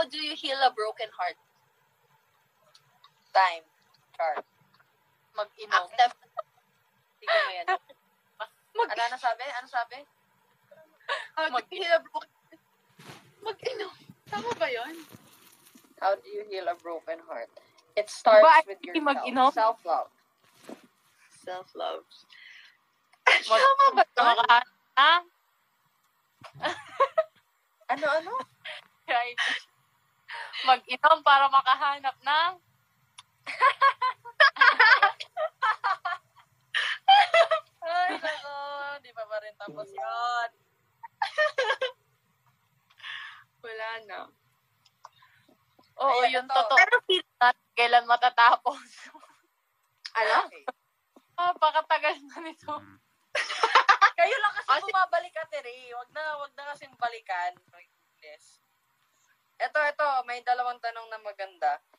How do you heal a broken heart? Time. Char. Mag-inom. Tignan mo yan. Ano sabi? How do you heal a broken heart? Mag-inom. Tama ba yun? How do you heal a broken heart? It starts with yourself. Self-love. Self-love. Tama ba yun? Ano? Mag-inom para makahanap ng Ay, nako. Di pa rin tapos yun. Wala na. Oo, Ayan, yung ito. totoo. Pero feel natin kailan matatapos. Ano? Pakatagal na nito. Kayo lang kasi bumabalik, Ate Ray. Wag na kasing balikan. My goodness. Ito, may dalawang tanong na maganda.